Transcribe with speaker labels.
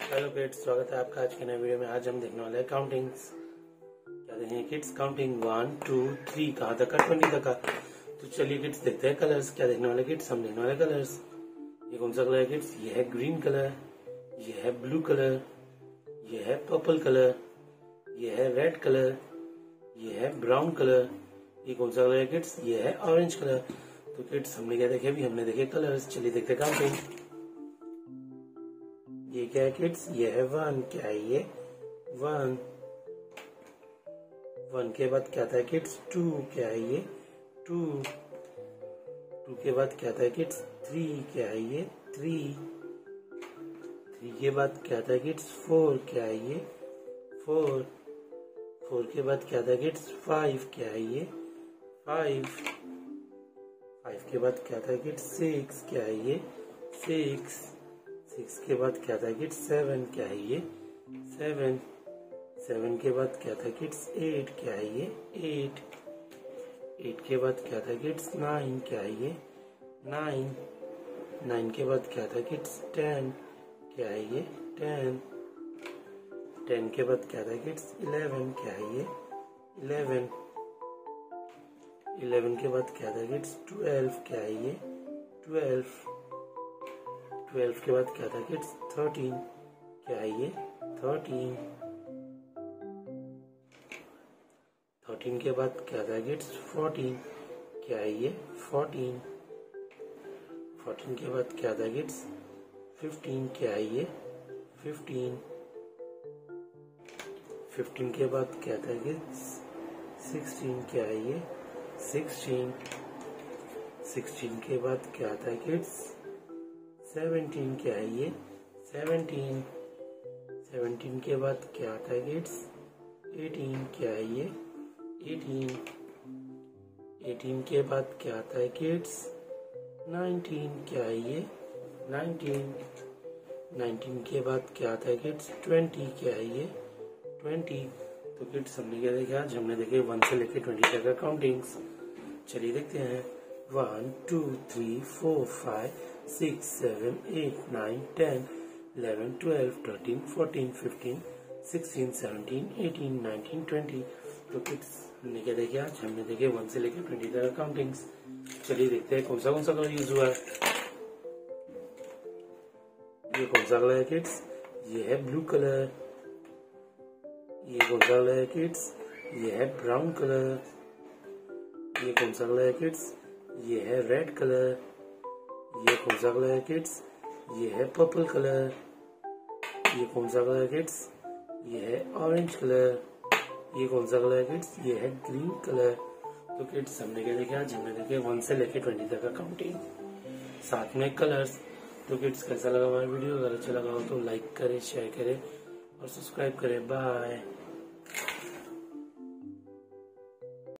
Speaker 1: Hello kids, स्वागत है आपका आज के नए वीडियो में। आज हम देखने वाले हैं काउंटिंग्स। क्या देखेंगे किड्स? काउंटिंग 1 2 3 कहाँ तक? 20 तक का। तो चलिए किड्स देखते हैं कलर्स। क्या देखने वाले किड्स? हम देखने वाले कलर्स। ये कौन सा कलर है किड्स? ये है ग्रीन कलर, ये है ब्लू कलर, ये है पर्पल कलर, ये है रेड कलर, ये है ब्राउन कलर। ये कौन सा कलर है किड्स? ये है ऑरेंज कलर। तो किड्स हमने क्या देखे? अभी हमने देखे कलर्स। चलिए देखते हैं काउंटिंग। ये क्या है किड्स? ये है 1। क्या है ये? 1। 1 के बाद क्या आता है किड्स? 2। क्या है ये? 2। 2 के बाद क्या आता है किड्स? 3। क्या है ये? 3। 3 के बाद क्या आता है किड्स? 4। क्या है ये? 4। 4 के बाद क्या आता है किड्स? 5। क्या है ये? 5। 5 के बाद क्या आता है किड्स? 6। क्या है ये? 6। 6 के बाद क्या था किड्स? 7। क्या है ये? 7। 7 के बाद क्या था किड्स? 8। क्या है ये? 8। 8 के बाद क्या था किड्स? 9। क्या है ये? 9। 9 के बाद क्या था किड्स? 10। क्या है ये? 10। 10 के बाद क्या था किड्स? 11। क्या है ये? 11। 11 के बाद क्या था किड्स? 12। क्या है ये? 12। 12 के बाद क्या था किड्स? 13। क्या है ये? 13। 13 के बाद क्या था किड्स? 14। क्या है ये? 14। 14 के बाद क्या था किड्स? 15। क्या है ये? 15। 15 के बाद क्या था किड्स? 16। क्या है ये? 16। 16 के बाद क्या था किड्स? 17। क्या है ये? 17। 17 के बाद क्या आता है किड्स? 18। क्या है ये? 18। 18 के बाद क्या आता है किड्स? 19। क्या है ये? 19। 19 के बाद क्या आता है किड्स? 20। क्या है ये? 20। तो किड्स हमने क्या देखा? आज हमने देखे 1 से लेके 20 तक का काउंटिंग्स। चलिए देखते हैं। 1 2 3 4 5 6 7 8 9 10 11 12 13 14 15 16 17 18 19 20। तो किड्स हमने क्या देखे? आज हमने देखे 1 से लेकर 20 तक काउंटिंग्स। चलिए देखते हैं कौन सा कलर यूज हुआ है। ये कौन सा कलर है किड्स? ये है ब्लू कलर। ये कौन सा कलर है किड्स? ये है ब्राउन कलर। ये कौन सा कलर है किड्स? ये है रेड कलर। ये कौन सा कलर है किड्स? ये है पर्पल कलर। ये कौन सा कलर है किड्स? ये है ऑरेंज कलर। ये कौन सा कलर है किड्स? ये है ग्रीन कलर। तो किड्स हमने क्या देखा? आज हमने देखे 1 से लेके 20 तक का काउंटिंग, साथ में कलर्स। तो किड्स कैसा लगा हमारा वीडियो? अगर अच्छा लगा हो तो लाइक करें, शेयर करें और सब्सक्राइब करें। बाय।